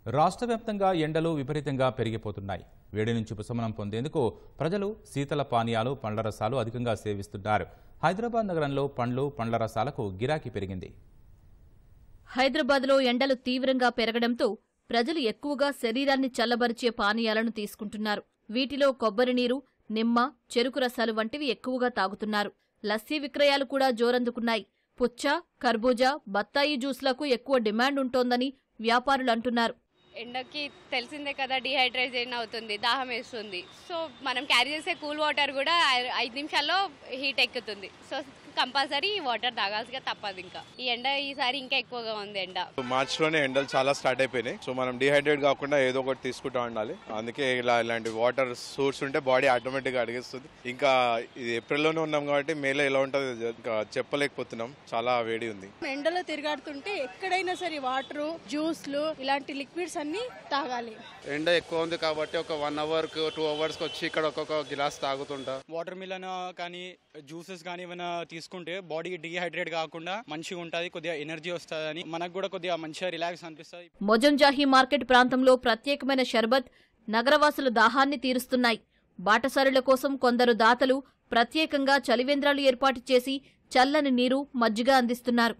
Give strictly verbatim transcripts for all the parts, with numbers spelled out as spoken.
రాష్ట్ర వ్యాప్తంగా ఎండలు విపరీతంగా పెరిగిపోతున్నాయి. వేడి నుంచి ఉపశమనం పొందేందుకు ప్రజలు శీతల పానీయాలు, పండ్ల రసాలు అధికంగా సేవిస్తున్నారు. హైదరాబాద్ నగరంలో పండ్లు, పండ్ల రసాలకు గిరాకీ పెరిగింది. హైదరాబాద్లో ఎండలు తీవ్రంగా పెరగడంతో ప్రజలు ఎక్కువగా శరీరాన్ని చల్లబరిచే పానీయాలను తీసుకుంటున్నారు. వీటిలో కొబ్బరి నీరు, నిమ్మ, చెరుకు రసాలు వంటివి ఎక్కువగా తాగుతున్నారు. లస్సీ విక్రయాలు కూడా జోరందుకున్నాయి. పుచ్చ, కర్బూజా, బత్తాయి జ్యూస్లకు ఎక్కువ డిమాండ్ ఉంటోందని వ్యాపారులు అంటున్నారు. ఎండకి తెలిసిందే కదా, డిహైడ్రేషన్ అవుతుంది, దాహం వేస్తుంది. సో మనం క్యారీ చేసే కూల్ వాటర్ కూడా ఐదు నిమిషాల్లో హీట్ ఎక్కుతుంది. సో కంపల్సరీ వాటర్ తాగాల్సిగా తప్పదు. ఇంకా ఈ ఎండ ఈసారి ఇంకా ఎక్కువగా ఉంది. ఎండ మార్చ్ లోనే ఎండలు చాలా స్టార్ట్ అయిపోయినాయి. సో మనం డిహైడ్రేట్ కాకుండా ఏదో ఒకటి తీసుకుంటా ఉండాలి. అందుకే ఇలా ఇలాంటి వాటర్ సోర్స్ ఉంటే బాడీ ఆటోమేటిక్ గా అడిగేస్తుంది. ఇంకా ఇది ఏప్రిల్ లోనే ఉన్నాం కాబట్టి మేలో ఎలా ఉంటుంది ఇంకా చెప్పలేకపోతున్నాం. చాలా వేడి ఉంది. ఎండలో తిరగాడుతుంటే ఎక్కడైనా సరే వాటర్, జ్యూస్లు ఇలాంటి లిక్విడ్స్ అన్ని తాగాలి. ఎండ ఎక్కువ ఉంది కాబట్టి ఒక వన్ అవర్ కు టూ అవర్స్ కి వచ్చి ఇక్కడ ఒక్కొక్క గిలాస్ తాగుతుంటా. వాటర్ మిలన్ కానీ జ్యూసెస్ కానీ ఏమైనా తీసుకుంటే బాడీ డిహైడ్రేట్ కాకుండా మంచిగా ఉంటుంది, కొద్దిగా ఎనర్జీ వస్తుందని మనకు కూడా కొద్దిగా మంచిగా రిలాక్స్ అనిపిస్తుంది. మొజంజాహి మార్కెట్ ప్రాంతంలో ప్రత్యేకమైన షర్బత్ నగరవాసుల దాహాన్ని తీరుస్తున్నాయి. బాటసారుల కోసం కొందరు దాతలు ప్రత్యేకంగా చలివేంద్రాలు ఏర్పాటు చేసి చల్లని నీరు, మజ్జిగ అందిస్తున్నారు.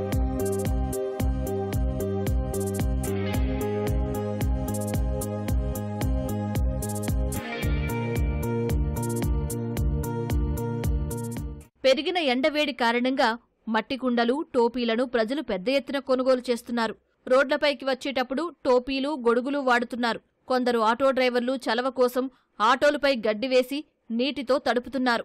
పెరిగిన ఎండవేడి కారణంగా మట్టి కుండలు, టోపీలను ప్రజలు పెద్ద ఎత్తున కొనుగోలు చేస్తున్నారు. రోడ్లపైకి వచ్చేటప్పుడు టోపీలు, గొడుగులు వాడుతున్నారు. కొందరు ఆటో డ్రైవర్లు చలవ కోసం ఆటోలపై గడ్డి వేసి నీటితో తడుపుతున్నారు.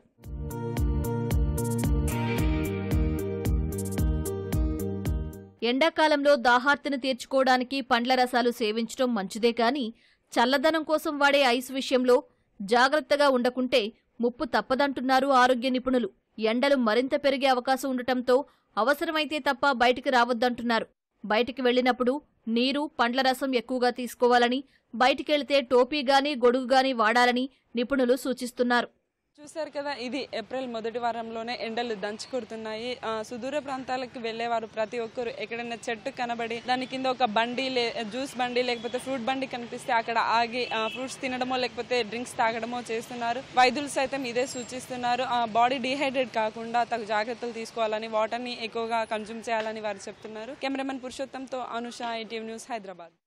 ఎండాకాలంలో దాహార్తిని తీర్చుకోవడానికి పండ్ల రసాలు సేవించడం మంచిదే కానీ చల్లదనం కోసం వాడే ఐస్ విషయంలో జాగ్రత్తగా ఉండకుంటే ముప్పు తప్పదంటున్నారు ఆరోగ్య నిపుణులు. ఎండలు మరింత పెరిగే అవకాశం ఉండటంతో అవసరమైతే తప్ప బయటికి రావద్దంటున్నారు. బయటికి వెళ్లినప్పుడు నీరు, పండ్ల రసం ఎక్కువగా తీసుకోవాలని, బయటికెళ్తే టోపీ గానీ, గొడుగు గానీ వాడాలని నిపుణులు సూచిస్తున్నారు. చూశారు కదా, ఇది ఏప్రిల్ మొదటి వారంలోనే ఎండలు దంచి కొడుతున్నాయి. సుదూర ప్రాంతాలకు వెళ్లేవారు ప్రతి ఒక్కరు ఎక్కడైనా చెట్టు కనబడి దాని కింద ఒక బండి, జ్యూస్ బండి లేకపోతే ఫ్రూట్ బండి కనిపిస్తే అక్కడ ఆగి ఫ్రూట్స్ తినడమో లేకపోతే డ్రింక్స్ తాగడమో చేస్తున్నారు. వైద్యులు సైతం ఇదే సూచిస్తున్నారు. బాడీ డిహైడ్రేట్ కాకుండా తగు జాగ్రత్తలు తీసుకోవాలని, వాటర్ ని ఎక్కువగా కన్జ్యూమ్ చేయాలని వారు చెప్తున్నారు. కెమెరామెన్ పురుషోత్తంతో అనుష, ఈటీవీ న్యూస్, హైదరాబాద్.